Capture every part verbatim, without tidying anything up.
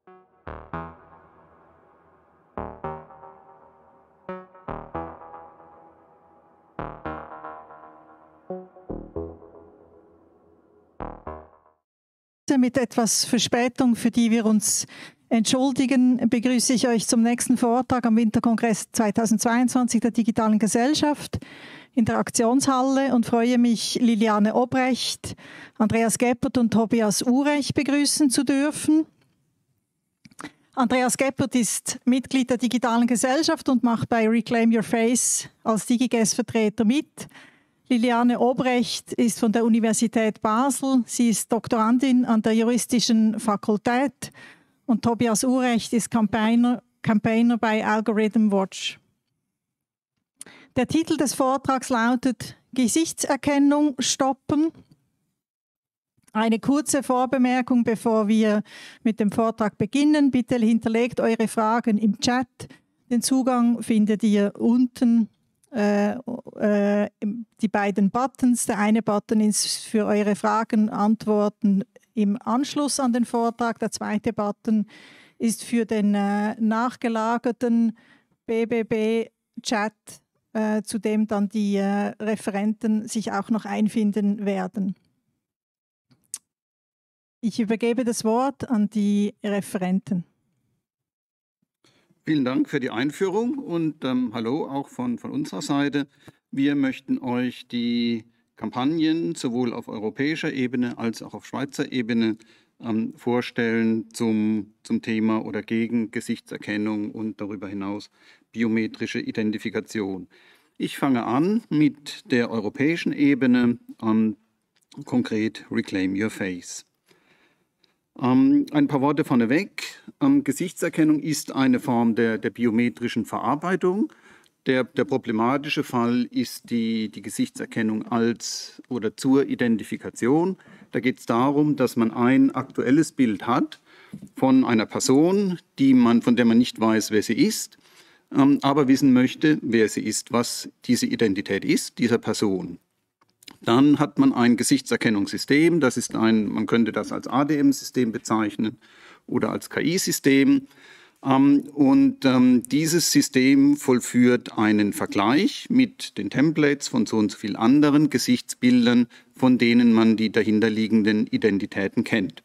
Mit etwas Verspätung, für die wir uns entschuldigen, begrüße ich euch zum nächsten Vortrag am Winterkongress zweitausendzweiundzwanzig der Digitalen Gesellschaft in der Aktionshalle und freue mich, Liliane Obrecht, Andreas Geppert und Tobias Urech begrüßen zu dürfen. Andreas Geppert ist Mitglied der Digitalen Gesellschaft und macht bei Reclaim Your Face als DigiGes-Vertreter mit. Liliane Obrecht ist von der Universität Basel. Sie ist Doktorandin an der Juristischen Fakultät und Tobias Urech ist Campaigner, Campaigner bei Algorithm Watch. Der Titel des Vortrags lautet Gesichtserkennung stoppen. Eine kurze Vorbemerkung, bevor wir mit dem Vortrag beginnen. Bitte hinterlegt eure Fragen im Chat. Den Zugang findet ihr unten. Äh, äh, die beiden Buttons. Der eine Button ist für eure Fragen, Antworten im Anschluss an den Vortrag. Der zweite Button ist für den äh, nachgelagerten B B B-Chat, äh, zu dem dann die äh, Referenten sich auch noch einfinden werden. Ich übergebe das Wort an die Referenten. Vielen Dank für die Einführung und ähm, hallo auch von, von unserer Seite. Wir möchten euch die Kampagnen sowohl auf europäischer Ebene als auch auf Schweizer Ebene ähm, vorstellen zum, zum Thema oder gegen Gesichtserkennung und darüber hinaus biometrische Identifikation. Ich fange an mit der europäischen Ebene, ähm, konkret Reclaim Your Face. Ähm, ein paar Worte vorneweg. Ähm, Gesichtserkennung ist eine Form der, der biometrischen Verarbeitung. Der, der problematische Fall ist die, die Gesichtserkennung als oder zur Identifikation. Da geht es darum, dass man ein aktuelles Bild hat von einer Person, die man, von der man nicht weiß, wer sie ist, ähm, aber wissen möchte, wer sie ist, was diese Identität ist, dieser Person. Dann hat man ein Gesichtserkennungssystem, das ist ein, man könnte das als A D M-System bezeichnen oder als K I-System. Ähm, und ähm, dieses System vollführt einen Vergleich mit den Templates von so und so vielen anderen Gesichtsbildern, von denen man die dahinterliegenden Identitäten kennt.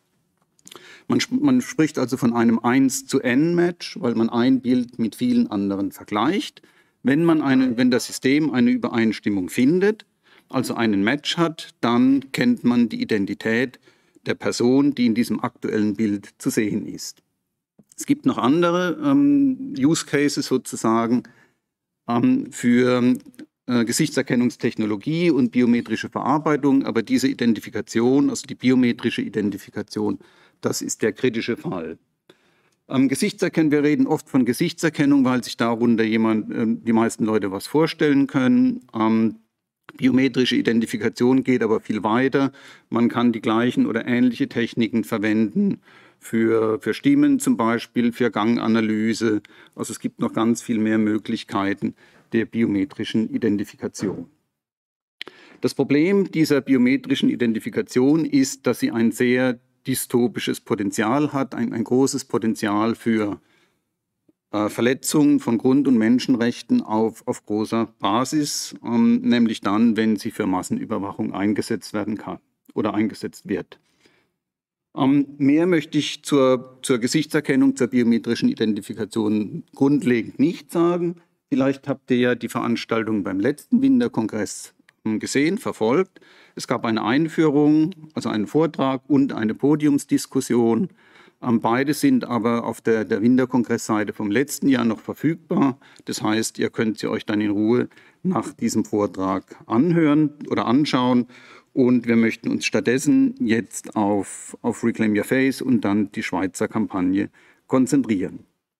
Man, man spricht also von einem eins zu N Match, weil man ein Bild mit vielen anderen vergleicht. Wenn, man eine, wenn das System eine Übereinstimmung findet, also einen Match hat, dann kennt man die Identität der Person, die in diesem aktuellen Bild zu sehen ist. Es gibt noch andere ähm, Use Cases sozusagen ähm, für äh, Gesichtserkennungstechnologie und biometrische Verarbeitung, aber diese Identifikation, also die biometrische Identifikation, das ist der kritische Fall. Ähm, Gesichtserkennung, wir reden oft von Gesichtserkennung, weil sich darunter jemand, äh, die meisten Leute was vorstellen können. Ähm, Biometrische Identifikation geht aber viel weiter. Man kann die gleichen oder ähnliche Techniken verwenden für, für Stimmen zum Beispiel, für Ganganalyse. Also es gibt noch ganz viel mehr Möglichkeiten der biometrischen Identifikation. Das Problem dieser biometrischen Identifikation ist, dass sie ein sehr dystopisches Potenzial hat, ein, ein großes Potenzial für Verletzungen von Grund- und Menschenrechten auf, auf großer Basis, ähm, nämlich dann, wenn sie für Massenüberwachung eingesetzt werden kann oder eingesetzt wird. Ähm, mehr möchte ich zur, zur Gesichtserkennung, zur biometrischen Identifikation grundlegend nicht sagen. Vielleicht habt ihr ja die Veranstaltung beim letzten Winterkongress ähm, gesehen, verfolgt. Es gab eine Einführung, also einen Vortrag und eine Podiumsdiskussion. Beide sind aber auf der, der Winterkongressseite vom letzten Jahr noch verfügbar. Das heißt, ihr könnt sie euch dann in Ruhe nach diesem Vortrag anhören oder anschauen. Und wir möchten uns stattdessen jetzt auf, auf Reclaim Your Face und dann die Schweizer Kampagne konzentrieren.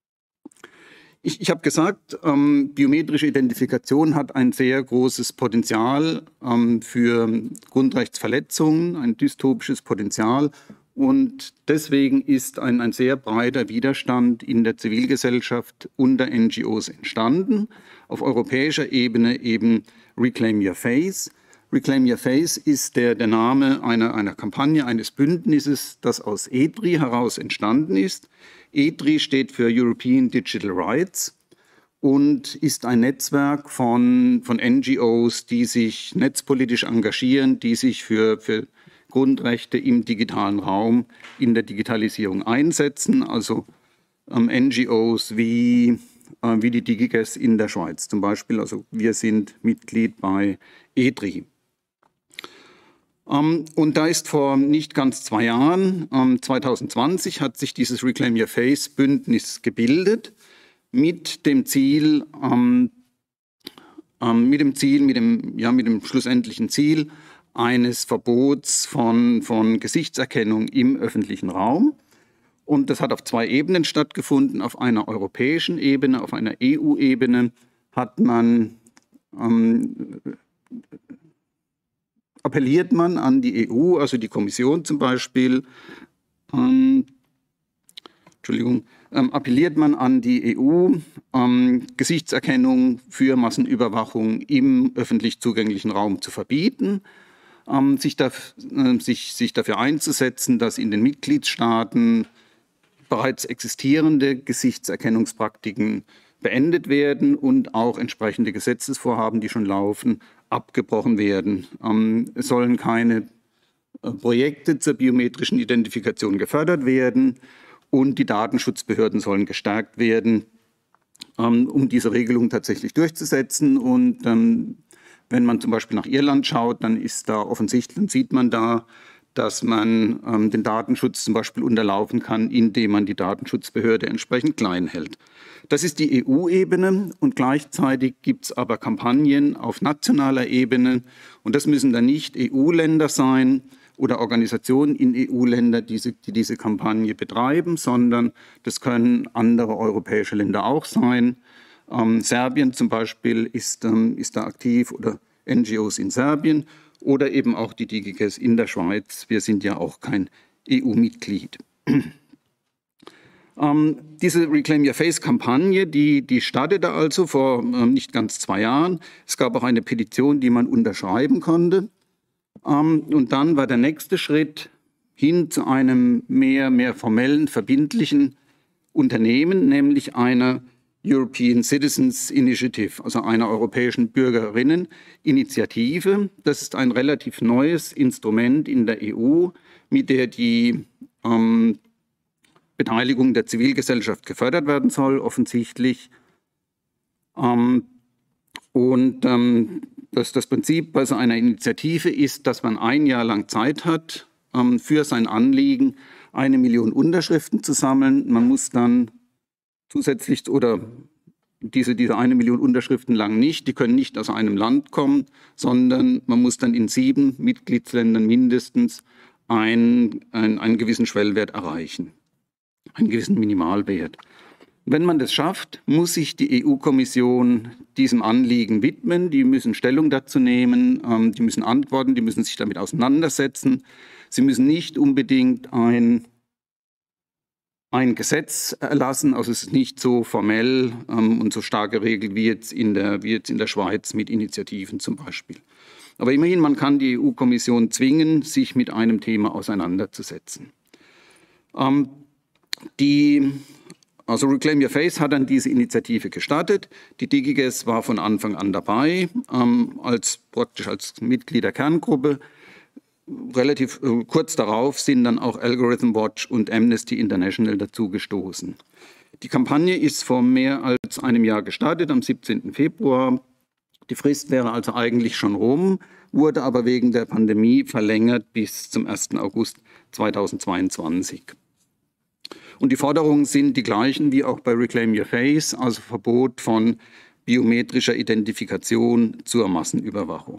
Ich, ich habe gesagt, ähm, biometrische Identifikation hat ein sehr großes Potenzial ähm, für Grundrechtsverletzungen, ein dystopisches Potenzial. Und deswegen ist ein, ein sehr breiter Widerstand in der Zivilgesellschaft unter N G Os entstanden. Auf europäischer Ebene eben Reclaim Your Face. Reclaim Your Face ist der, der Name einer, einer Kampagne, eines Bündnisses, das aus E D R I heraus entstanden ist. E D R I steht für European Digital Rights und ist ein Netzwerk von, von N G Os, die sich netzpolitisch engagieren, die sich für, für Grundrechte im digitalen Raum, in der Digitalisierung einsetzen, also ähm, N G Os wie, äh, wie die DigiGuess in der Schweiz zum Beispiel. Also wir sind Mitglied bei E D R I. Ähm, und da ist vor nicht ganz zwei Jahren, ähm, zwanzig zwanzig, hat sich dieses Reclaim Your Face Bündnis gebildet mit dem Ziel, ähm, ähm, mit dem Ziel, mit dem, ja, mit dem schlussendlichen Ziel, eines Verbots von, von Gesichtserkennung im öffentlichen Raum. Und das hat auf zwei Ebenen stattgefunden. Auf einer europäischen Ebene, auf einer E U-Ebene hat man, ähm, appelliert man an die E U, also die Kommission zum Beispiel, ähm, Entschuldigung, ähm, appelliert man an die E U, ähm, Gesichtserkennung für Massenüberwachung im öffentlich zugänglichen Raum zu verbieten. Ähm, sich, da, äh, sich, sich dafür einzusetzen, dass in den Mitgliedstaaten bereits existierende Gesichtserkennungspraktiken beendet werden und auch entsprechende Gesetzesvorhaben, die schon laufen, abgebrochen werden. Ähm, es sollen keine äh, Projekte zur biometrischen Identifikation gefördert werden und die Datenschutzbehörden sollen gestärkt werden, ähm, um diese Regelung tatsächlich durchzusetzen. Und ähm, wenn man zum Beispiel nach Irland schaut, dann ist da offensichtlich, dann sieht man da, dass man ähm, den Datenschutz zum Beispiel unterlaufen kann, indem man die Datenschutzbehörde entsprechend klein hält. Das ist die E U-Ebene und gleichzeitig gibt es aber Kampagnen auf nationaler Ebene und das müssen dann nicht E U-Länder sein oder Organisationen in E U-Ländern, die, die diese Kampagne betreiben, sondern das können andere europäische Länder auch sein. Ähm, Serbien zum Beispiel ist, ähm, ist da aktiv oder N G Os in Serbien oder eben auch die DigiGuess in der Schweiz. Wir sind ja auch kein E U-Mitglied. ähm, diese Reclaim Your Face-Kampagne, die, die startete also vor ähm, nicht ganz zwei Jahren. Es gab auch eine Petition, die man unterschreiben konnte. Ähm, und dann war der nächste Schritt hin zu einem mehr, mehr formellen, verbindlichen Unternehmen, nämlich einer European Citizens Initiative, also einer europäischen Bürgerinneninitiative. Das ist ein relativ neues Instrument in der E U, mit der die ähm, Beteiligung der Zivilgesellschaft gefördert werden soll, offensichtlich. Ähm, und ähm, das, das Prinzip bei so einer Initiative ist, dass man ein Jahr lang Zeit hat, ähm, für sein Anliegen eine Million Unterschriften zu sammeln. Man muss dann zusätzlich oder diese, diese eine Million Unterschriften lang nicht, die können nicht aus einem Land kommen, sondern man muss dann in sieben Mitgliedsländern mindestens ein, ein, einen gewissen Schwellwert erreichen, einen gewissen Minimalwert. Wenn man das schafft, muss sich die E U-Kommission diesem Anliegen widmen. Die müssen Stellung dazu nehmen, ähm, die müssen antworten, die müssen sich damit auseinandersetzen. Sie müssen nicht unbedingt ein ein Gesetz erlassen, also es ist nicht so formell ähm, und so stark geregelt wie jetzt, in der, wie jetzt in der Schweiz mit Initiativen zum Beispiel. Aber immerhin, man kann die E U-Kommission zwingen, sich mit einem Thema auseinanderzusetzen. Ähm, die, also Reclaim Your Face hat dann diese Initiative gestartet. Die DigiGuess war von Anfang an dabei, ähm, als, praktisch als Mitglied der Kerngruppe. Relativ äh, kurz darauf sind dann auch Algorithm Watch und Amnesty International dazugestoßen. Die Kampagne ist vor mehr als einem Jahr gestartet, am siebzehnten Februar. Die Frist wäre also eigentlich schon rum, wurde aber wegen der Pandemie verlängert bis zum ersten August zweitausendzweiundzwanzig. Und die Forderungen sind die gleichen wie auch bei Reclaim Your Face, also Verbot von biometrischer Identifikation zur Massenüberwachung.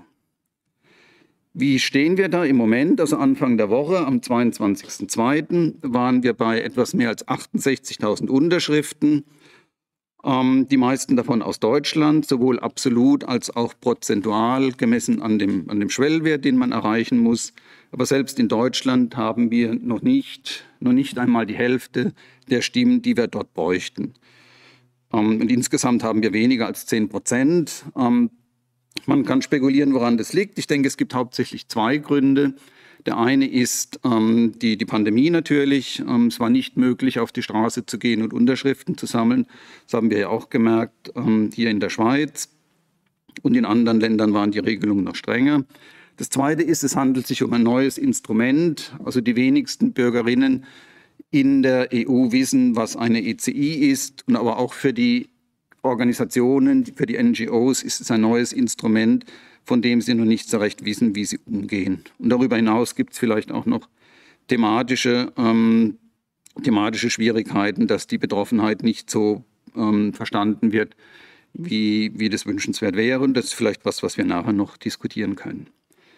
Wie stehen wir da im Moment? Also Anfang der Woche, am zweiundzwanzigsten zweiten waren wir bei etwas mehr als achtundsechzigtausend Unterschriften. Ähm, die meisten davon aus Deutschland, sowohl absolut als auch prozentual gemessen an dem, an dem Schwellwert, den man erreichen muss. Aber selbst in Deutschland haben wir noch nicht, noch nicht einmal die Hälfte der Stimmen, die wir dort bräuchten. Ähm, und insgesamt haben wir weniger als zehn Prozent. Ähm, Man kann spekulieren, woran das liegt. Ich denke, es gibt hauptsächlich zwei Gründe. Der eine ist ähm, die, die Pandemie natürlich. Ähm, es war nicht möglich, auf die Straße zu gehen und Unterschriften zu sammeln. Das haben wir ja auch gemerkt ähm, hier in der Schweiz. Und in anderen Ländern waren die Regelungen noch strenger. Das Zweite ist, es handelt sich um ein neues Instrument. Also die wenigsten Bürgerinnen in der E U wissen, was eine E C I ist. Und aber auch für die Organisationen, für die N G Os ist es ein neues Instrument, von dem sie noch nicht so recht wissen, wie sie umgehen. Und darüber hinaus gibt es vielleicht auch noch thematische, ähm, thematische Schwierigkeiten, dass die Betroffenheit nicht so ähm, verstanden wird, wie, wie das wünschenswert wäre. Und das ist vielleicht was, was wir nachher noch diskutieren können.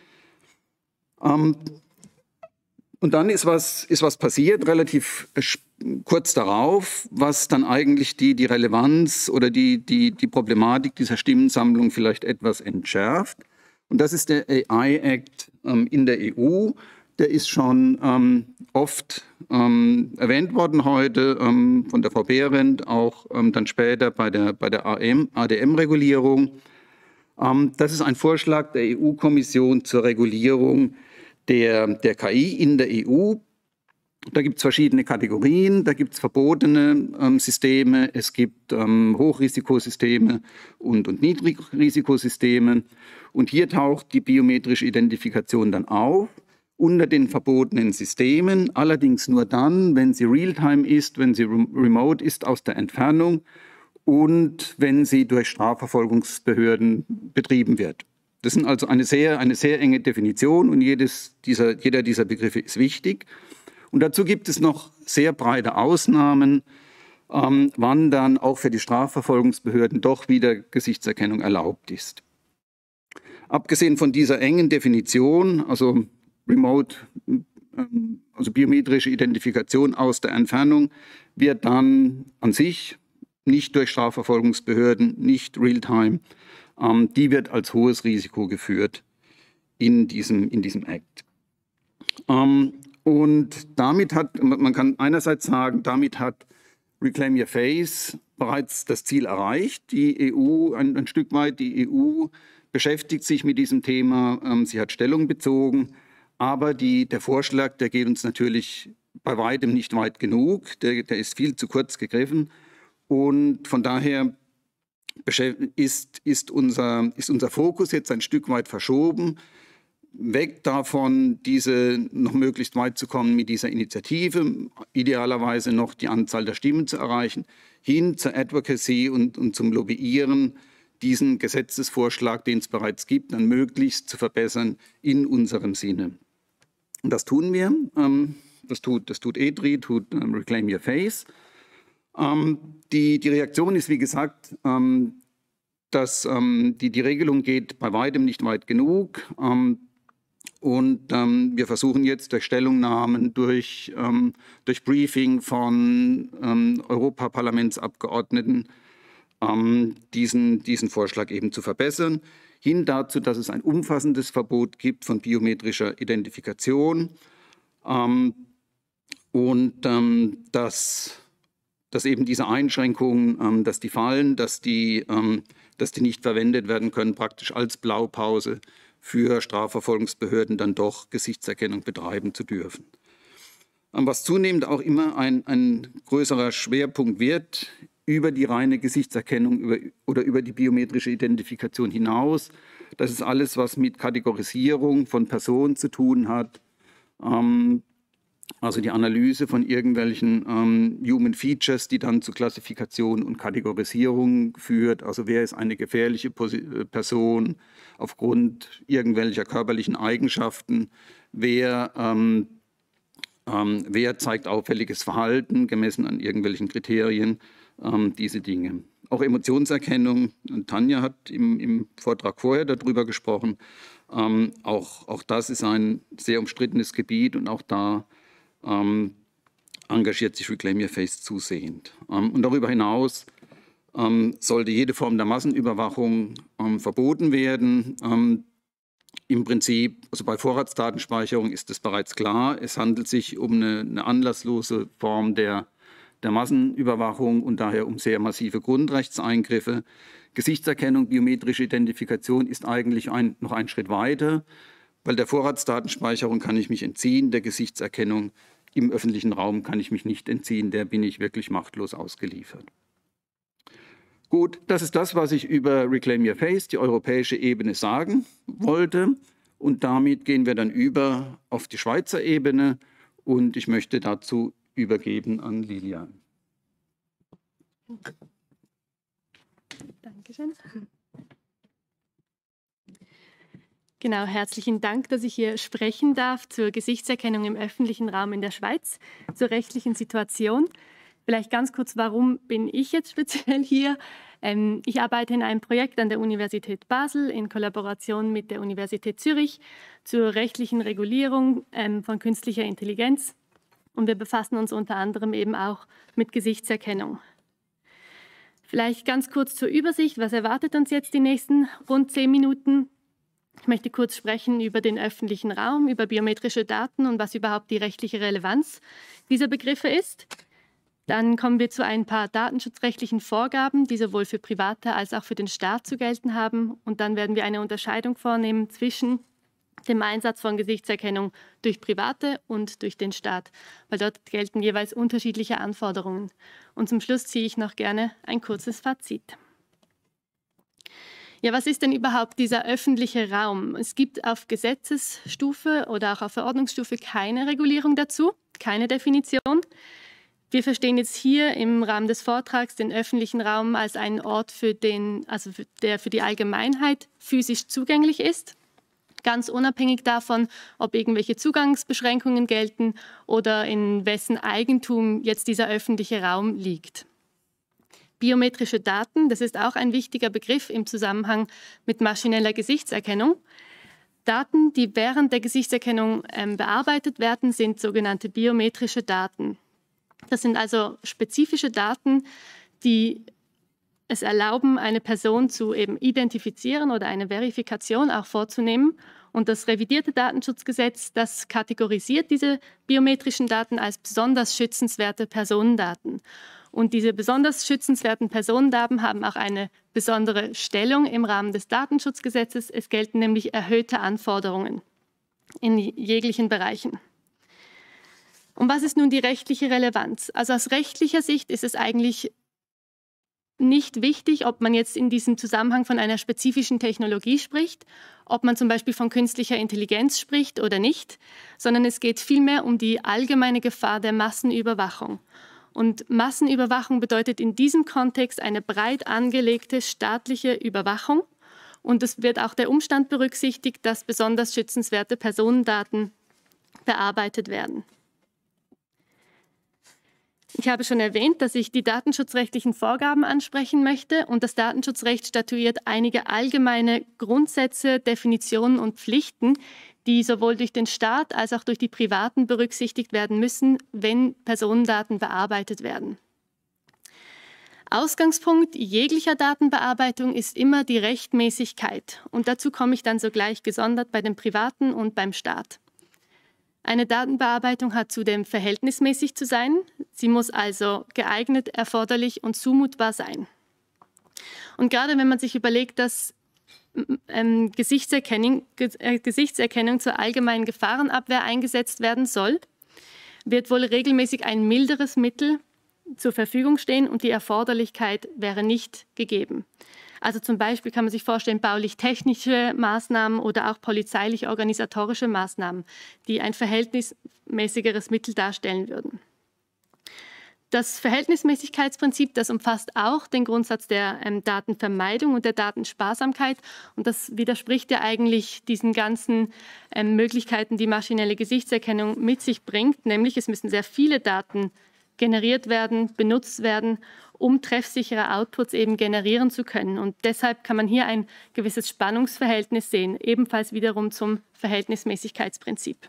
Ähm, und dann ist was, ist was passiert, relativ kurz darauf, was dann eigentlich die, die Relevanz oder die, die, die Problematik dieser Stimmensammlung vielleicht etwas entschärft. Und das ist der A I-Act ähm, in der E U. Der ist schon ähm, oft ähm, erwähnt worden heute ähm, von der Frau Behrendt, auch ähm, dann später bei der, bei der A D M-Regulierung. Ähm, das ist ein Vorschlag der E U-Kommission zur Regulierung der, der K I in der E U. Da gibt es verschiedene Kategorien, da gibt es verbotene ähm, Systeme, es gibt ähm, Hochrisikosysteme und, und Niedrigrisikosysteme. Und hier taucht die biometrische Identifikation dann auf unter den verbotenen Systemen, allerdings nur dann, wenn sie Realtime ist, wenn sie remote ist aus der Entfernung und wenn sie durch Strafverfolgungsbehörden betrieben wird. Das ist also eine sehr, eine sehr enge Definition und jedes dieser, jeder dieser Begriffe ist wichtig. Und dazu gibt es noch sehr breite Ausnahmen, ähm, wann dann auch für die Strafverfolgungsbehörden doch wieder Gesichtserkennung erlaubt ist. Abgesehen von dieser engen Definition, also Remote, ähm, also biometrische Identifikation aus der Entfernung, wird dann an sich nicht durch Strafverfolgungsbehörden, nicht Realtime, ähm, die wird als hohes Risiko geführt in diesem, in diesem Act. Ähm, Und damit hat, man kann einerseits sagen, damit hat Reclaim Your Face bereits das Ziel erreicht. Die E U, ein, ein Stück weit, die E U beschäftigt sich mit diesem Thema, ähm, sie hat Stellung bezogen, aber die, der Vorschlag, der geht uns natürlich bei weitem nicht weit genug, der, der ist viel zu kurz gegriffen und von daher ist, ist, unser, ist unser Fokus jetzt ein Stück weit verschoben, weg davon, diese noch möglichst weit zu kommen mit dieser Initiative, idealerweise noch die Anzahl der Stimmen zu erreichen, hin zur Advocacy und, und zum Lobbyieren, diesen Gesetzesvorschlag, den es bereits gibt, dann möglichst zu verbessern in unserem Sinne. Und das tun wir. Ähm, das tut, das tut E D R I, tut ähm, Reclaim Your Face. Ähm, die, die Reaktion ist, wie gesagt, ähm, dass ähm, die, die Regelung geht bei weitem nicht weit genug. Ähm, Und ähm, wir versuchen jetzt durch Stellungnahmen, durch, ähm, durch Briefing von ähm, Europaparlamentsabgeordneten ähm, diesen, diesen Vorschlag eben zu verbessern, hin dazu, dass es ein umfassendes Verbot gibt von biometrischer Identifikation ähm, und ähm, dass, dass eben diese Einschränkungen, ähm, dass die fallen, dass die, ähm, dass die nicht verwendet werden können, praktisch als Blaupause für Strafverfolgungsbehörden dann doch Gesichtserkennung betreiben zu dürfen. Was zunehmend auch immer ein, ein größerer Schwerpunkt wird, über die reine Gesichtserkennung über, oder über die biometrische Identifikation hinaus. Das ist alles, was mit Kategorisierung von Personen zu tun hat, ähm, also die Analyse von irgendwelchen ähm, Human Features, die dann zu Klassifikation und Kategorisierung führt. Also wer ist eine gefährliche Person aufgrund irgendwelcher körperlichen Eigenschaften, wer, ähm, ähm, wer zeigt auffälliges Verhalten, gemessen an irgendwelchen Kriterien, ähm, diese Dinge. Auch Emotionserkennung, Tanja hat im, im Vortrag vorher darüber gesprochen, ähm, auch, auch das ist ein sehr umstrittenes Gebiet und auch da Ähm, engagiert sich Reclaim Your Face zusehend. Ähm, und darüber hinaus ähm, sollte jede Form der Massenüberwachung ähm, verboten werden. Ähm, Im Prinzip, also bei Vorratsdatenspeicherung ist es bereits klar, es handelt sich um eine, eine anlasslose Form der, der Massenüberwachung und daher um sehr massive Grundrechtseingriffe. Gesichtserkennung, biometrische Identifikation ist eigentlich ein, noch ein Schritt weiter, weil der Vorratsdatenspeicherung kann ich mich entziehen, der Gesichtserkennung im öffentlichen Raum kann ich mich nicht entziehen, der bin ich wirklich machtlos ausgeliefert. Gut, das ist das, was ich über Reclaim Your Face, die europäische Ebene, sagen wollte. Und damit gehen wir dann über auf die Schweizer Ebene und ich möchte dazu übergeben an Lilian. Dankeschön. Genau, herzlichen Dank, dass ich hier sprechen darf zur Gesichtserkennung im öffentlichen Raum in der Schweiz, zur rechtlichen Situation. Vielleicht ganz kurz, warum bin ich jetzt speziell hier? Ähm, ich arbeite in einem Projekt an der Universität Basel in Kollaboration mit der Universität Zürich zur rechtlichen Regulierung ähm, von künstlicher Intelligenz. Und wir befassen uns unter anderem eben auch mit Gesichtserkennung. Vielleicht ganz kurz zur Übersicht, was erwartet uns jetzt die nächsten rund zehn Minuten? Ich möchte kurz sprechen über den öffentlichen Raum, über biometrische Daten und was überhaupt die rechtliche Relevanz dieser Begriffe ist. Dann kommen wir zu ein paar datenschutzrechtlichen Vorgaben, die sowohl für Private als auch für den Staat zu gelten haben. Und dann werden wir eine Unterscheidung vornehmen zwischen dem Einsatz von Gesichtserkennung durch Private und durch den Staat, weil dort gelten jeweils unterschiedliche Anforderungen. Und zum Schluss ziehe ich noch gerne ein kurzes Fazit. Ja, was ist denn überhaupt dieser öffentliche Raum? Es gibt auf Gesetzesstufe oder auch auf Verordnungsstufe keine Regulierung dazu, keine Definition. Wir verstehen jetzt hier im Rahmen des Vortrags den öffentlichen Raum als einen Ort, für den, also für, der für die Allgemeinheit physisch zugänglich ist, ganz unabhängig davon, ob irgendwelche Zugangsbeschränkungen gelten oder in wessen Eigentum jetzt dieser öffentliche Raum liegt. Biometrische Daten, das ist auch ein wichtiger Begriff im Zusammenhang mit maschineller Gesichtserkennung. Daten, die während der Gesichtserkennung ähm, bearbeitet werden, sind sogenannte biometrische Daten. Das sind also spezifische Daten, die es erlauben, eine Person zu eben identifizieren oder eine Verifikation auch vorzunehmen. Und das revidierte Datenschutzgesetz, das kategorisiert diese biometrischen Daten als besonders schützenswerte Personendaten. Und diese besonders schützenswerten Personendaten haben auch eine besondere Stellung im Rahmen des Datenschutzgesetzes. Es gelten nämlich erhöhte Anforderungen in jeglichen Bereichen. Und was ist nun die rechtliche Relevanz? Also aus rechtlicher Sicht ist es eigentlich nicht wichtig, ob man jetzt in diesem Zusammenhang von einer spezifischen Technologie spricht, ob man zum Beispiel von künstlicher Intelligenz spricht oder nicht, sondern es geht vielmehr um die allgemeine Gefahr der Massenüberwachung. Und Massenüberwachung bedeutet in diesem Kontext eine breit angelegte staatliche Überwachung. Und es wird auch der Umstand berücksichtigt, dass besonders schützenswerte Personendaten bearbeitet werden. Ich habe schon erwähnt, dass ich die datenschutzrechtlichen Vorgaben ansprechen möchte. Und das Datenschutzrecht statuiert einige allgemeine Grundsätze, Definitionen und Pflichten, die sowohl durch den Staat als auch durch die Privaten berücksichtigt werden müssen, wenn Personendaten bearbeitet werden. Ausgangspunkt jeglicher Datenbearbeitung ist immer die Rechtmäßigkeit. Und dazu komme ich dann sogleich gesondert bei den Privaten und beim Staat. Eine Datenbearbeitung hat zudem verhältnismäßig zu sein. Sie muss also geeignet, erforderlich und zumutbar sein. Und gerade wenn man sich überlegt, dass ähm, Gesichtserkennung, äh, Gesichtserkennung zur allgemeinen Gefahrenabwehr eingesetzt werden soll, wird wohl regelmäßig ein milderes Mittel zur Verfügung stehen und die Erforderlichkeit wäre nicht gegeben. Also zum Beispiel kann man sich vorstellen, baulich-technische Maßnahmen oder auch polizeilich-organisatorische Maßnahmen, die ein verhältnismäßigeres Mittel darstellen würden. Das Verhältnismäßigkeitsprinzip, das umfasst auch den Grundsatz der ähm, Datenvermeidung und der Datensparsamkeit. Und das widerspricht ja eigentlich diesen ganzen ähm, Möglichkeiten, die maschinelle Gesichtserkennung mit sich bringt. Nämlich es müssen sehr viele Daten generiert werden, benutzt werden, um treffsichere Outputs eben generieren zu können. Und deshalb kann man hier ein gewisses Spannungsverhältnis sehen, ebenfalls wiederum zum Verhältnismäßigkeitsprinzip.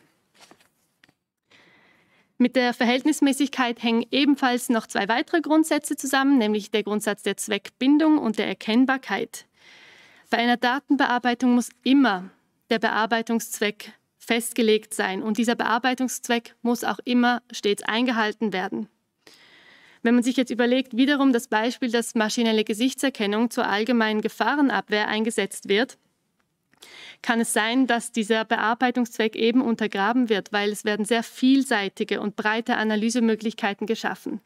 Mit der Verhältnismäßigkeit hängen ebenfalls noch zwei weitere Grundsätze zusammen, nämlich der Grundsatz der Zweckbindung und der Erkennbarkeit. Bei einer Datenbearbeitung muss immer der Bearbeitungszweck festgelegt sein und dieser Bearbeitungszweck muss auch immer stets eingehalten werden. Wenn man sich jetzt überlegt, wiederum das Beispiel, dass maschinelle Gesichtserkennung zur allgemeinen Gefahrenabwehr eingesetzt wird, kann es sein, dass dieser Bearbeitungszweck eben untergraben wird, weil es werden sehr vielseitige und breite Analysemöglichkeiten geschaffen.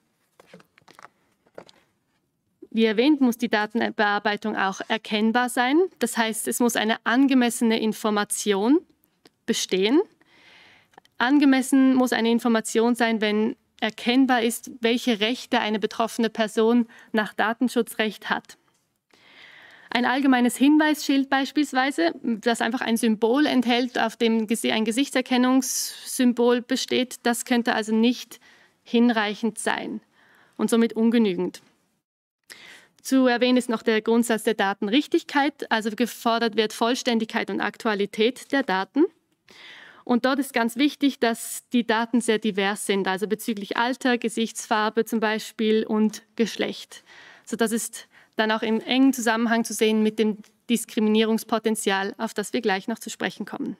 Wie erwähnt, muss die Datenbearbeitung auch erkennbar sein. Das heißt, es muss eine angemessene Information bestehen. Angemessen muss eine Information sein, wenn erkennbar ist, welche Rechte eine betroffene Person nach Datenschutzrecht hat. Ein allgemeines Hinweisschild beispielsweise, das einfach ein Symbol enthält, auf dem ein Gesichtserkennungssymbol besteht, das könnte also nicht hinreichend sein und somit ungenügend. Zu erwähnen ist noch der Grundsatz der Datenrichtigkeit, also gefordert wird Vollständigkeit und Aktualität der Daten. Und dort ist ganz wichtig, dass die Daten sehr divers sind, also bezüglich Alter, Gesichtsfarbe zum Beispiel und Geschlecht. So, das ist dann auch im engen Zusammenhang zu sehen mit dem Diskriminierungspotenzial, auf das wir gleich noch zu sprechen kommen.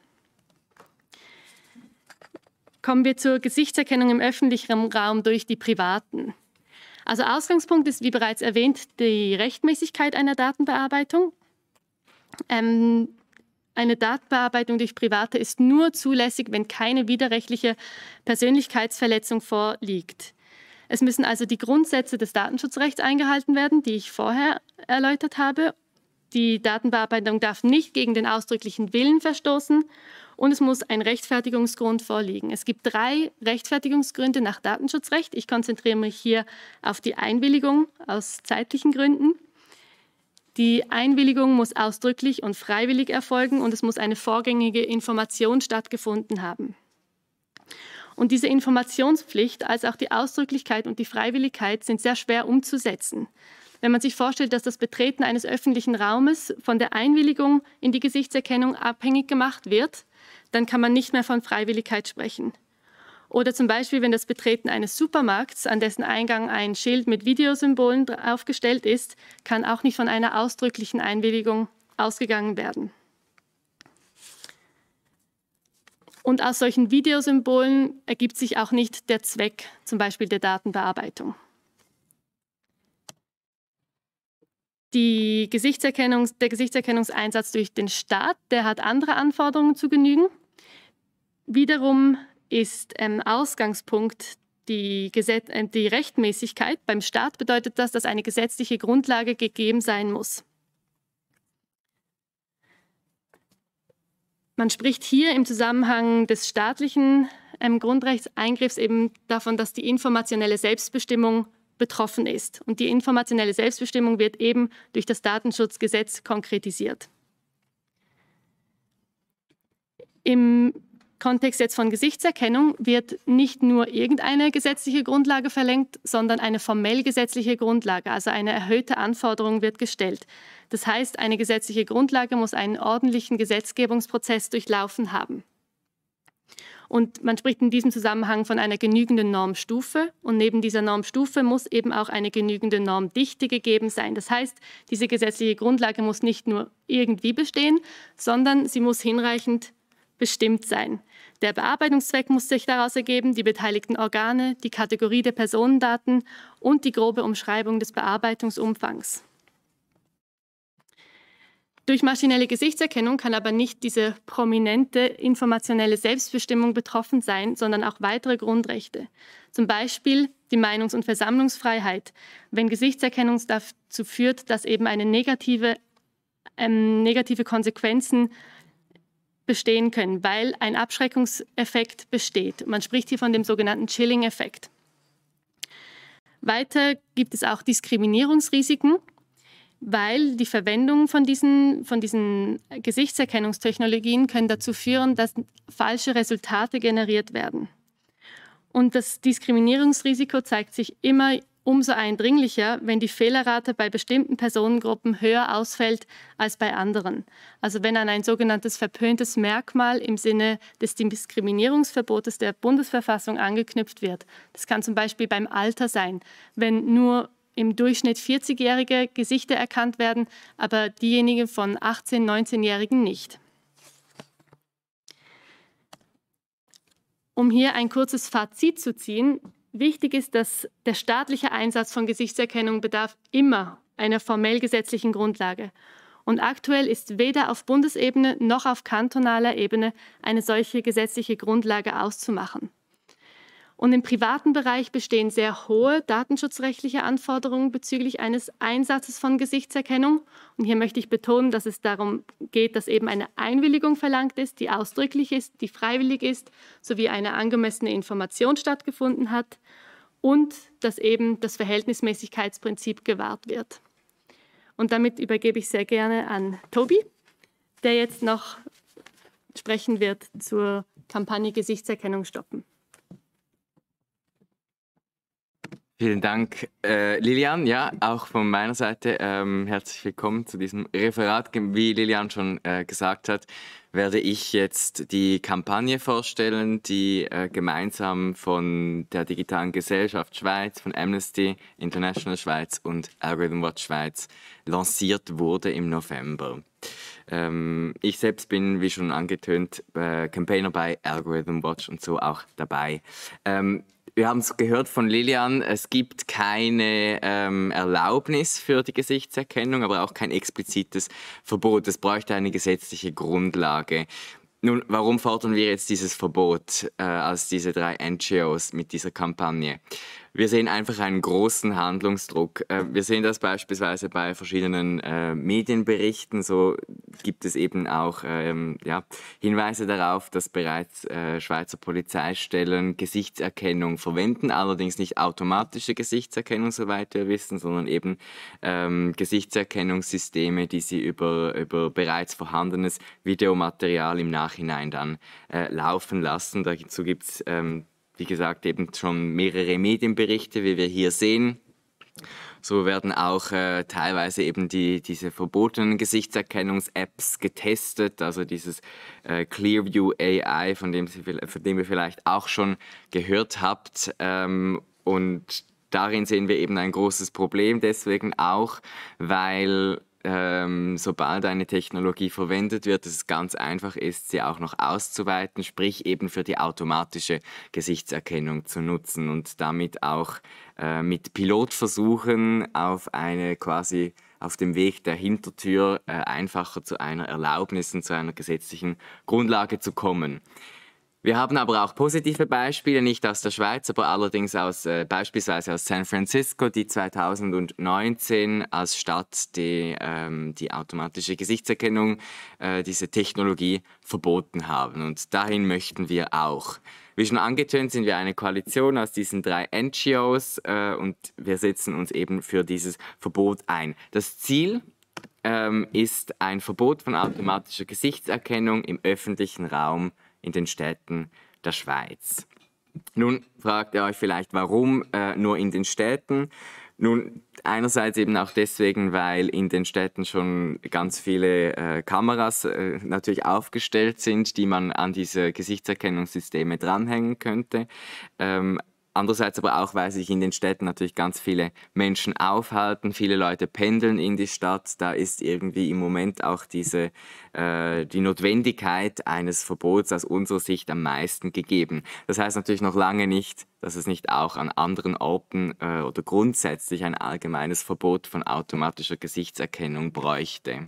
Kommen wir zur Gesichtserkennung im öffentlichen Raum durch die Privaten. Also Ausgangspunkt ist, wie bereits erwähnt, die Rechtmäßigkeit einer Datenbearbeitung. Ähm, eine Datenbearbeitung durch Private ist nur zulässig, wenn keine widerrechtliche Persönlichkeitsverletzung vorliegt. Es müssen also die Grundsätze des Datenschutzrechts eingehalten werden, die ich vorher erläutert habe. Die Datenbearbeitung darf nicht gegen den ausdrücklichen Willen verstoßen und es muss ein Rechtfertigungsgrund vorliegen. Es gibt drei Rechtfertigungsgründe nach Datenschutzrecht. Ich konzentriere mich hier auf die Einwilligung aus zeitlichen Gründen. Die Einwilligung muss ausdrücklich und freiwillig erfolgen und es muss eine vorgängige Information stattgefunden haben. Und diese Informationspflicht, als auch die Ausdrücklichkeit und die Freiwilligkeit sind sehr schwer umzusetzen. Wenn man sich vorstellt, dass das Betreten eines öffentlichen Raumes von der Einwilligung in die Gesichtserkennung abhängig gemacht wird, dann kann man nicht mehr von Freiwilligkeit sprechen. Oder zum Beispiel, wenn das Betreten eines Supermarkts, an dessen Eingang ein Schild mit Videosymbolen aufgestellt ist, kann auch nicht von einer ausdrücklichen Einwilligung ausgegangen werden. Und aus solchen Videosymbolen ergibt sich auch nicht der Zweck, zum Beispiel der Datenbearbeitung. Die Gesichtserkennung, der Gesichtserkennungseinsatz durch den Staat, der hat andere Anforderungen zu genügen. Wiederum ist ähm, Ausgangspunkt die, Gesetz äh, die Rechtmäßigkeit. Beim Staat bedeutet das, dass eine gesetzliche Grundlage gegeben sein muss. Man spricht hier im Zusammenhang des staatlichen ähm, Grundrechtseingriffs eben davon, dass die informationelle Selbstbestimmung betroffen ist. Und die informationelle Selbstbestimmung wird eben durch das Datenschutzgesetz konkretisiert. Im Kontext jetzt von Gesichtserkennung wird nicht nur irgendeine gesetzliche Grundlage verlangt, sondern eine formell gesetzliche Grundlage, also eine erhöhte Anforderung wird gestellt. Das heißt, eine gesetzliche Grundlage muss einen ordentlichen Gesetzgebungsprozess durchlaufen haben. Und man spricht in diesem Zusammenhang von einer genügenden Normstufe. Und neben dieser Normstufe muss eben auch eine genügende Normdichte gegeben sein. Das heißt, diese gesetzliche Grundlage muss nicht nur irgendwie bestehen, sondern sie muss hinreichend bestimmt sein. Der Bearbeitungszweck muss sich daraus ergeben, die beteiligten Organe, die Kategorie der Personendaten und die grobe Umschreibung des Bearbeitungsumfangs. Durch maschinelle Gesichtserkennung kann aber nicht diese prominente informationelle Selbstbestimmung betroffen sein, sondern auch weitere Grundrechte. Zum Beispiel die Meinungs- und Versammlungsfreiheit, wenn Gesichtserkennung dazu führt, dass eben eine negative, ähm, negative Konsequenzen bestehen können, weil ein Abschreckungseffekt besteht. Man spricht hier von dem sogenannten Chilling-Effekt. Weiter gibt es auch Diskriminierungsrisiken, weil die Verwendung von diesen, von diesen Gesichtserkennungstechnologien können dazu führen, dass falsche Resultate generiert werden. Und das Diskriminierungsrisiko zeigt sich immer umso eindringlicher, wenn die Fehlerrate bei bestimmten Personengruppen höher ausfällt als bei anderen. Also wenn an ein sogenanntes verpöntes Merkmal im Sinne des Diskriminierungsverbotes der Bundesverfassung angeknüpft wird. Das kann zum Beispiel beim Alter sein, wenn nur im Durchschnitt vierzigjährige Gesichter erkannt werden, aber diejenigen von achtzehn-, neunzehnjährigen nicht. Um hier ein kurzes Fazit zu ziehen, Wichtig ist, dass der staatliche Einsatz von Gesichtserkennung bedarf immer einer formell gesetzlichen Grundlage. Und aktuell ist weder auf Bundesebene noch auf kantonaler Ebene eine solche gesetzliche Grundlage auszumachen. Und im privaten Bereich bestehen sehr hohe datenschutzrechtliche Anforderungen bezüglich eines Einsatzes von Gesichtserkennung. Und hier möchte ich betonen, dass es darum geht, dass eben eine Einwilligung verlangt ist, die ausdrücklich ist, die freiwillig ist, sowie eine angemessene Information stattgefunden hat und dass eben das Verhältnismäßigkeitsprinzip gewahrt wird. Und damit übergebe ich sehr gerne an Tobi, der jetzt noch sprechen wird zur Kampagne Gesichtserkennung stoppen. Vielen Dank, äh, Lilian. Ja, auch von meiner Seite ähm, herzlich willkommen zu diesem Referat. Wie Lilian schon äh, gesagt hat, werde ich jetzt die Kampagne vorstellen, die äh, gemeinsam von der Digitalen Gesellschaft Schweiz, von Amnesty International Schweiz und Algorithm Watch Schweiz lanciert wurde im November. Ähm, ich selbst bin, wie schon angetönt, äh, Campaigner bei Algorithm Watch und so auch dabei. Ähm, Wir haben es gehört von Lilian, es gibt keine ähm, Erlaubnis für die Gesichtserkennung, aber auch kein explizites Verbot. Es bräuchte eine gesetzliche Grundlage. Nun, warum fordern wir jetzt dieses Verbot äh, als diese drei N G Os mit dieser Kampagne? Wir sehen einfach einen großen Handlungsdruck. Äh, wir sehen das beispielsweise bei verschiedenen äh, Medienberichten. So gibt es eben auch ähm, ja, Hinweise darauf, dass bereits äh, Schweizer Polizeistellen Gesichtserkennung verwenden, allerdings nicht automatische Gesichtserkennung, soweit wir wissen, sondern eben ähm, Gesichtserkennungssysteme, die sie über, über bereits vorhandenes Videomaterial im Nachhinein dann äh, laufen lassen. Dazu gibt es ähm, wie gesagt, eben schon mehrere Medienberichte, wie wir hier sehen. So werden auch äh, teilweise eben die, diese verbotenen Gesichtserkennungs-Apps getestet, also dieses äh, Clearview A I, von dem, Sie, von dem ihr vielleicht auch schon gehört habt. Ähm, und darin sehen wir eben ein großes Problem, deswegen auch, weil Ähm, sobald eine Technologie verwendet wird, dass es ganz einfach ist, sie auch noch auszuweiten, sprich eben für die automatische Gesichtserkennung zu nutzen und damit auch äh, mit Pilotversuchen auf eine quasi auf dem Weg der Hintertür äh, einfacher zu einer Erlaubnis und zu einer gesetzlichen Grundlage zu kommen. Wir haben aber auch positive Beispiele, nicht aus der Schweiz, aber allerdings aus, äh, beispielsweise aus San Francisco, die zweitausendneunzehn als Stadt die, ähm, die automatische Gesichtserkennung, äh, diese Technologie verboten haben. Und dahin möchten wir auch. Wie schon angetönt, sind wir eine Koalition aus diesen drei N G Os äh, und wir setzen uns eben für dieses Verbot ein. Das Ziel ähm, ist ein Verbot von automatischer Gesichtserkennung im öffentlichen Raum in den Städten der Schweiz. Nun fragt ihr euch vielleicht, warum äh, nur in den Städten? Nun, einerseits eben auch deswegen, weil in den Städten schon ganz viele äh, Kameras äh, natürlich aufgestellt sind, die man an diese Gesichtserkennungssysteme dranhängen könnte. Ähm, Andererseits aber auch, weil sich in den Städten natürlich ganz viele Menschen aufhalten, viele Leute pendeln in die Stadt. Da ist irgendwie im Moment auch diese, äh, die Notwendigkeit eines Verbots aus unserer Sicht am meisten gegeben. Das heißt natürlich noch lange nicht, dass es nicht auch an anderen Orten äh, oder grundsätzlich ein allgemeines Verbot von automatischer Gesichtserkennung bräuchte.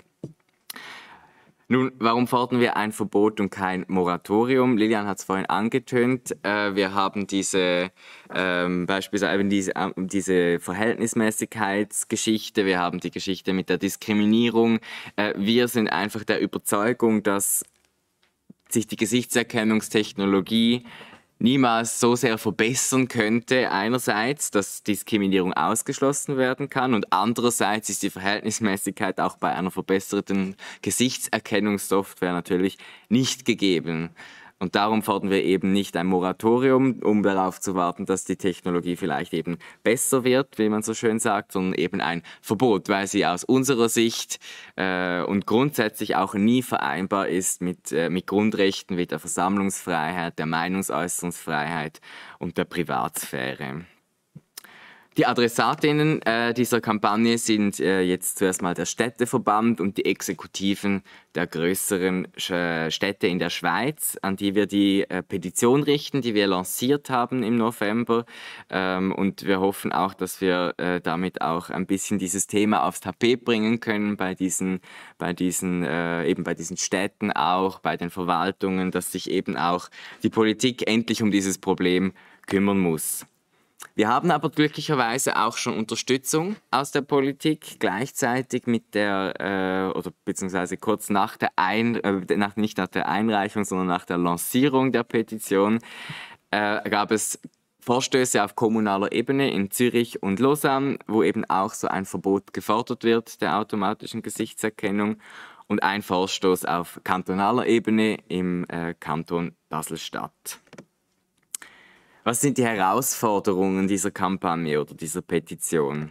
Nun, warum fordern wir ein Verbot und kein Moratorium? Lilian hat es vorhin angetönt. Äh, wir haben diese, ähm, beispielsweise diese, äh, diese Verhältnismäßigkeitsgeschichte, wir haben die Geschichte mit der Diskriminierung. Äh, wir sind einfach der Überzeugung, dass sich die Gesichtserkennungstechnologie niemals so sehr verbessern könnte, einerseits, dass Diskriminierung ausgeschlossen werden kann und andererseits ist die Verhältnismäßigkeit auch bei einer verbesserten Gesichtserkennungssoftware natürlich nicht gegeben. Und darum fordern wir eben nicht ein Moratorium, um darauf zu warten, dass die Technologie vielleicht eben besser wird, wie man so schön sagt, sondern eben ein Verbot, weil sie aus unserer Sicht äh, und grundsätzlich auch nie vereinbar ist mit, äh, mit Grundrechten wie der Versammlungsfreiheit, der Meinungsäußerungsfreiheit und der Privatsphäre. Die Adressatinnen äh, dieser Kampagne sind äh, jetzt zuerst mal der Städteverband und die Exekutiven der größeren Sch- Städte in der Schweiz, an die wir die äh, Petition richten, die wir lanciert haben im November. Ähm, und wir hoffen auch, dass wir äh, damit auch ein bisschen dieses Thema aufs Tapet bringen können bei diesen, bei diesen, äh, eben bei diesen Städten auch, bei den Verwaltungen, dass sich eben auch die Politik endlich um dieses Problem kümmern muss. Wir haben aber glücklicherweise auch schon Unterstützung aus der Politik. Gleichzeitig mit der, äh, oder beziehungsweise kurz nach der, Ein äh, nach, nicht nach der Einreichung, sondern nach der Lancierung der Petition, äh, gab es Vorstöße auf kommunaler Ebene in Zürich und Lausanne, wo eben auch so ein Verbot gefordert wird der automatischen Gesichtserkennung, und ein Vorstoß auf kantonaler Ebene im äh, Kanton Basel-Stadt. Was sind die Herausforderungen dieser Kampagne oder dieser Petition?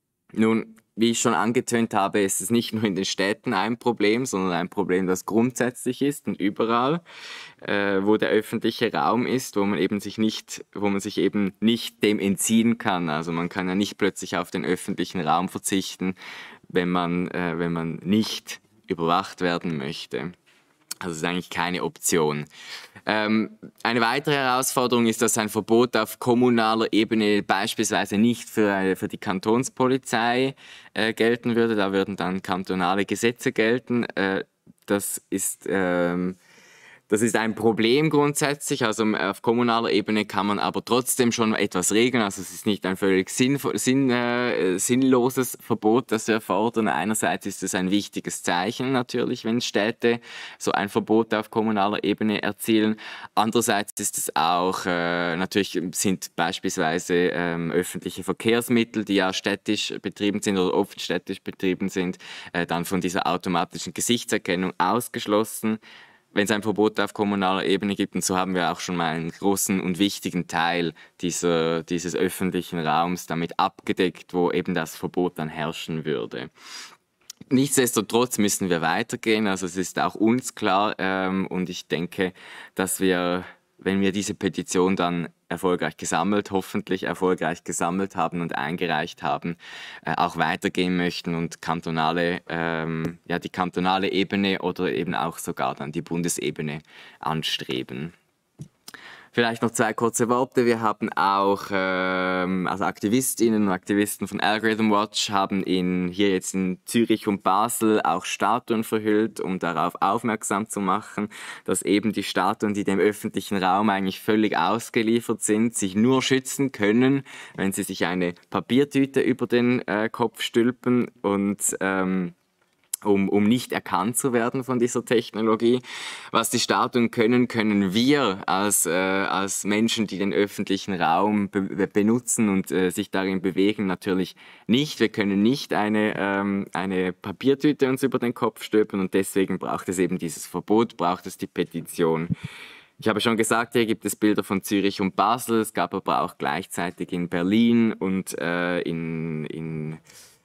Nun, wie ich schon angetönt habe, ist es nicht nur in den Städten ein Problem, sondern ein Problem, das grundsätzlich ist und überall, äh, wo der öffentliche Raum ist, wo man eben sich nicht, wo man sich eben nicht dem entziehen kann. Also man kann ja nicht plötzlich auf den öffentlichen Raum verzichten, wenn man, äh, wenn man nicht überwacht werden möchte. Also es ist eigentlich keine Option. Ähm, eine weitere Herausforderung ist, dass ein Verbot auf kommunaler Ebene beispielsweise nicht für, für die Kantonspolizei äh, gelten würde. Da würden dann kantonale Gesetze gelten. Äh, das ist... Ähm, Das ist ein Problem grundsätzlich, also auf kommunaler Ebene kann man aber trotzdem schon etwas regeln, also es ist nicht ein völlig sinn, sinn, äh, sinnloses Verbot, das wir fordern. Einerseits ist es ein wichtiges Zeichen natürlich, wenn Städte so ein Verbot auf kommunaler Ebene erzielen. Andererseits ist es auch, äh, natürlich sind beispielsweise ähm, öffentliche Verkehrsmittel, die ja städtisch betrieben sind oder oft städtisch betrieben sind, äh, dann von dieser automatischen Gesichtserkennung ausgeschlossen, wenn es ein Verbot auf kommunaler Ebene gibt. Und so haben wir auch schon mal einen großen und wichtigen Teil dieser, dieses öffentlichen Raums damit abgedeckt, wo eben das Verbot dann herrschen würde. Nichtsdestotrotz müssen wir weitergehen, also es ist auch uns klar, ähm, und ich denke, dass wir, wenn wir diese Petition dann erfolgreich gesammelt, hoffentlich erfolgreich gesammelt haben und eingereicht haben, äh, auch weitergehen möchten und kantonale, ähm, ja, die kantonale Ebene oder eben auch sogar dann die Bundesebene anstreben. Vielleicht noch zwei kurze Worte. Wir haben auch, ähm, also Aktivistinnen und Aktivisten von Algorithm Watch haben in, hier jetzt in Zürich und Basel auch Statuen verhüllt, um darauf aufmerksam zu machen, dass eben die Statuen, die dem öffentlichen Raum eigentlich völlig ausgeliefert sind, sich nur schützen können, wenn sie sich eine Papiertüte über den äh, Kopf stülpen und ähm, Um, um nicht erkannt zu werden von dieser Technologie. Was die Statuen können, können wir als, äh, als Menschen, die den öffentlichen Raum be benutzen und äh, sich darin bewegen, natürlich nicht. Wir können nicht eine, ähm, eine Papiertüte uns über den Kopf stülpen und deswegen braucht es eben dieses Verbot, braucht es die Petition. Ich habe schon gesagt, hier gibt es Bilder von Zürich und Basel, es gab aber auch gleichzeitig in Berlin und äh, in, in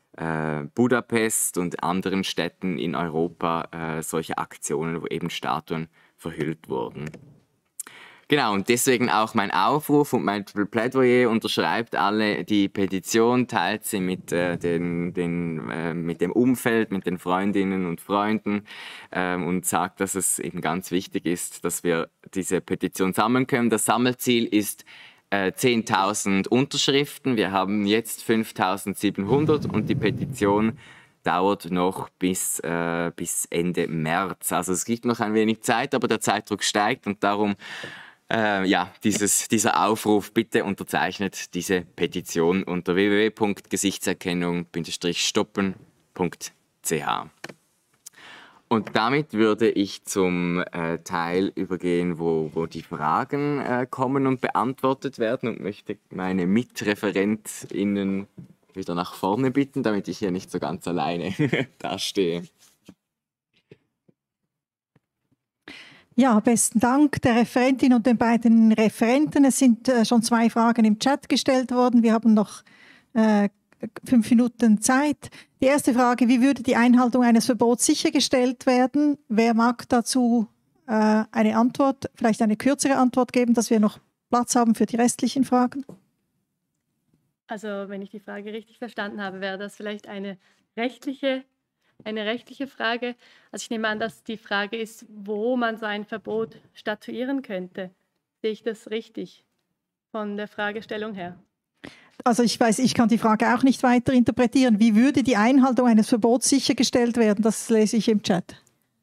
Budapest und anderen Städten in Europa äh, solche Aktionen, wo eben Statuen verhüllt wurden. Genau, und deswegen auch mein Aufruf und mein Plädoyer: unterschreibt alle die Petition, teilt sie mit, äh, den, den, äh, mit dem Umfeld, mit den Freundinnen und Freunden äh, und sagt, dass es eben ganz wichtig ist, dass wir diese Petition sammeln können. Das Sammelziel ist zehntausend Unterschriften. Wir haben jetzt fünftausendsiebenhundert und die Petition dauert noch bis, äh, bis Ende März. Also es gibt noch ein wenig Zeit, aber der Zeitdruck steigt und darum äh, ja, dieses, dieser Aufruf: bitte unterzeichnet diese Petition unter w w w punkt gesichtserkennung stoppen punkt c h. Und damit würde ich zum äh, Teil übergehen, wo, wo die Fragen äh, kommen und beantwortet werden, und möchte meine MitreferentInnen wieder nach vorne bitten, damit ich hier nicht so ganz alleine dastehe. Ja, besten Dank der Referentin und den beiden Referenten. Es sind äh, schon zwei Fragen im Chat gestellt worden. Wir haben noch äh, fünf Minuten Zeit. Die erste Frage: Wie würde die Einhaltung eines Verbots sichergestellt werden? Wer mag dazu äh, eine Antwort, vielleicht eine kürzere Antwort geben, dass wir noch Platz haben für die restlichen Fragen? Also wenn ich die Frage richtig verstanden habe, wäre das vielleicht eine rechtliche, eine rechtliche Frage. Also ich nehme an, dass die Frage ist, wo man so ein Verbot statuieren könnte. Sehe ich das richtig von der Fragestellung her? Also ich weiß, ich kann die Frage auch nicht weiter interpretieren. Wie würde die Einhaltung eines Verbots sichergestellt werden? Das lese ich im Chat.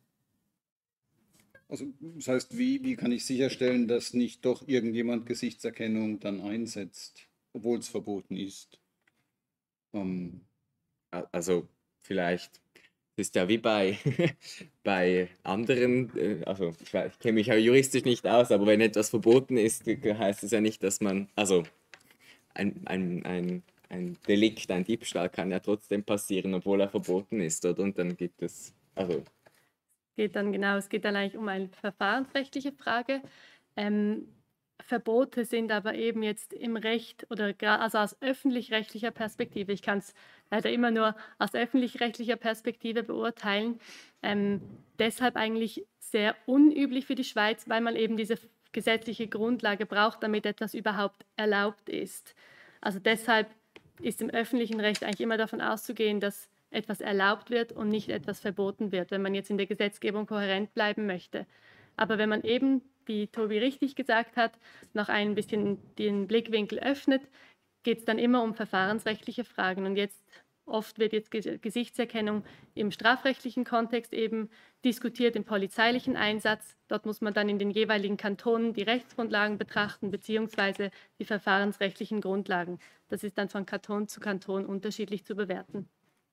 Also das heißt, wie, wie kann ich sicherstellen, dass nicht doch irgendjemand Gesichtserkennung dann einsetzt, obwohl es verboten ist? Um, also vielleicht ist ja wie bei, bei anderen, also ich, ich kenne mich ja juristisch nicht aus, aber wenn etwas verboten ist, heißt es ja nicht, dass man, also ein, ein, ein, ein Delikt, ein Diebstahl kann ja trotzdem passieren, obwohl er verboten ist, oder? Und dann gibt es, also... Geht dann genau, es geht dann eigentlich um eine verfahrensrechtliche Frage. Ähm, Verbote sind aber eben jetzt im Recht oder also aus öffentlich-rechtlicher Perspektive, ich kann es leider immer nur aus öffentlich-rechtlicher Perspektive beurteilen, ähm, deshalb eigentlich sehr unüblich für die Schweiz, weil man eben diese gesetzliche Grundlage braucht, damit etwas überhaupt erlaubt ist. Also deshalb ist im öffentlichen Recht eigentlich immer davon auszugehen, dass etwas erlaubt wird und nicht etwas verboten wird, wenn man jetzt in der Gesetzgebung kohärent bleiben möchte. Aber wenn man eben, wie Tobi richtig gesagt hat, noch ein bisschen den Blickwinkel öffnet, geht es dann immer um verfahrensrechtliche Fragen. Und jetzt oft wird jetzt Gesichtserkennung im strafrechtlichen Kontext eben diskutiert, im polizeilichen Einsatz. Dort muss man dann in den jeweiligen Kantonen die Rechtsgrundlagen betrachten, beziehungsweise die verfahrensrechtlichen Grundlagen. Das ist dann von Kanton zu Kanton unterschiedlich zu bewerten.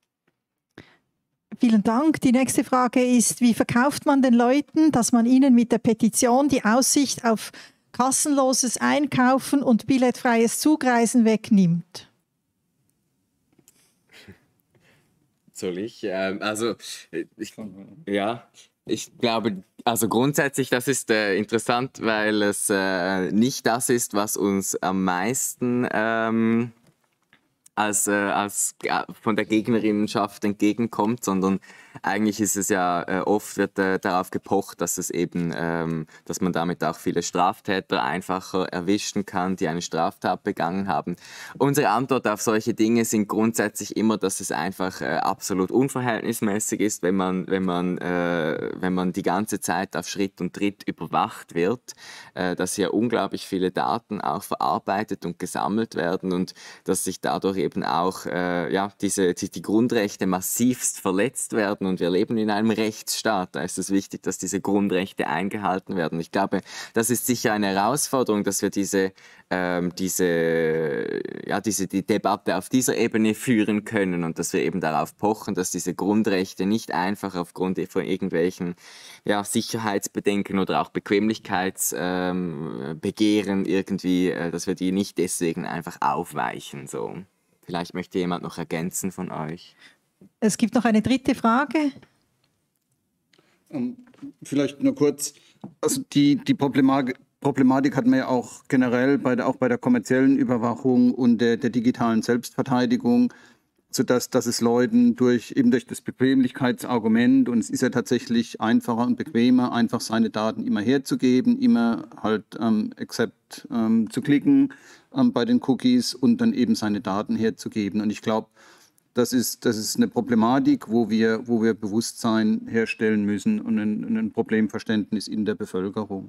Vielen Dank. Die nächste Frage ist, wie verkauft man den Leuten, dass man ihnen mit der Petition die Aussicht auf kassenloses Einkaufen und billetfreies Zugreisen wegnimmt? Soll ich? Ähm, also, ich, ja, ich glaube, also grundsätzlich, das ist äh, interessant, weil es äh, nicht das ist, was uns am meisten ähm, als, äh, als äh, von der Gegnerinnenschaft entgegenkommt, sondern eigentlich ist es ja, äh, oft wird äh, darauf gepocht, dass es eben, ähm, dass man damit auch viele Straftäter einfacher erwischen kann, die eine Straftat begangen haben. Unsere Antwort auf solche Dinge sind grundsätzlich immer, dass es einfach äh, absolut unverhältnismäßig ist, wenn man, wenn man, äh, wenn man die ganze Zeit auf Schritt und Tritt überwacht wird, äh, dass hier unglaublich viele Daten auch verarbeitet und gesammelt werden und dass sich dadurch eben auch äh, ja, diese, die, die Grundrechte massivst verletzt werden. Und wir leben in einem Rechtsstaat. Da ist es wichtig, dass diese Grundrechte eingehalten werden. Ich glaube, das ist sicher eine Herausforderung, dass wir diese, ähm, diese, ja, diese die Debatte auf dieser Ebene führen können und dass wir eben darauf pochen, dass diese Grundrechte nicht einfach aufgrund von irgendwelchen ja, Sicherheitsbedenken oder auch Bequemlichkeitsbegehren ähm, irgendwie, äh, dass wir die nicht deswegen einfach aufweichen. So. Vielleicht möchte jemand noch ergänzen von euch. Es gibt noch eine dritte Frage. Ähm, vielleicht nur kurz. Also die, die Problematik, Problematik hat man ja auch generell bei der, auch bei der kommerziellen Überwachung und der, der digitalen Selbstverteidigung, sodass dass es Leuten durch, eben durch das Bequemlichkeitsargument, und es ist ja tatsächlich einfacher und bequemer, einfach seine Daten immer herzugeben, immer halt ähm, Accept ähm, zu klicken ähm, bei den Cookies und dann eben seine Daten herzugeben. Und ich glaube, Das ist, das ist eine Problematik, wo wir, wo wir Bewusstsein herstellen müssen und ein, ein Problemverständnis in der Bevölkerung.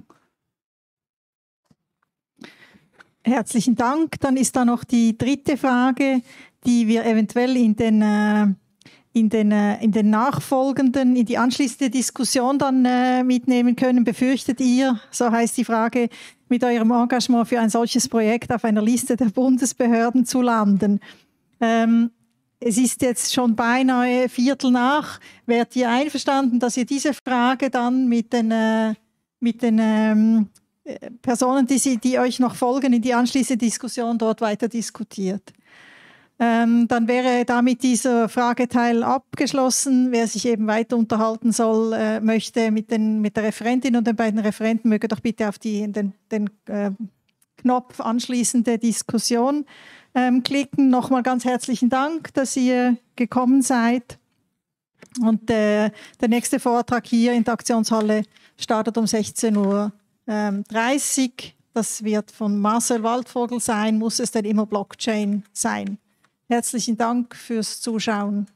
Herzlichen Dank. Dann ist da noch die dritte Frage, die wir eventuell in den, äh, in den, äh, in den nachfolgenden, in die anschließende Diskussion dann äh, mitnehmen können. Befürchtet ihr, so heißt die Frage, mit eurem Engagement für ein solches Projekt auf einer Liste der Bundesbehörden zu landen? Ähm, Es ist jetzt schon beinahe Viertel nach. Wärt ihr einverstanden, dass ihr diese Frage dann mit den, äh, mit den ähm, Personen, die, sie, die euch noch folgen, in die anschließende Diskussion dort weiter diskutiert? Ähm, dann wäre damit dieser Frageteil abgeschlossen. Wer sich eben weiter unterhalten soll, äh, möchte mit, den, mit der Referentin und den beiden Referenten, möge doch bitte auf die, den, den äh, Knopf anschließende Diskussion Ähm, klicken. Nochmal ganz herzlichen Dank, dass ihr gekommen seid. Und äh, der nächste Vortrag hier in der Aktionshalle startet um sechzehn Uhr dreißig. Das wird von Marcel Waldvogel sein. Muss es denn immer Blockchain sein? Herzlichen Dank fürs Zuschauen.